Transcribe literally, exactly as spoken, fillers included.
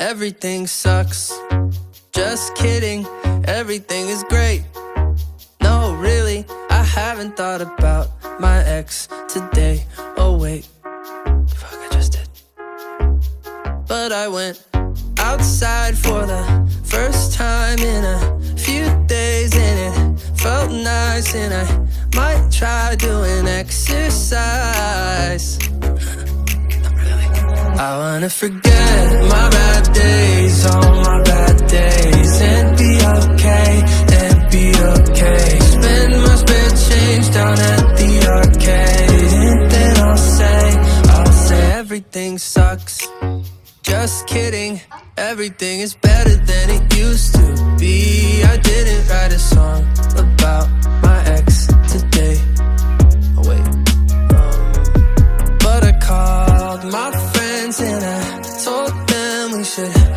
everything sucks. Just kidding, everything is great. No, really, I haven't thought about my ex today. Oh wait, fuck, I just did. But I went outside for the first time in a few days, and it felt nice, and I might try doing exercise. Not really. I wanna forget my bad days, all my bad days, and be okay, and be okay. Spend my spare change down at the arcade, and then I'll say, I'll say everything sucks. Just kidding, everything is better than it used to be. I didn't write a song about my ex today. Oh wait, um, but I called my friends and I told them we should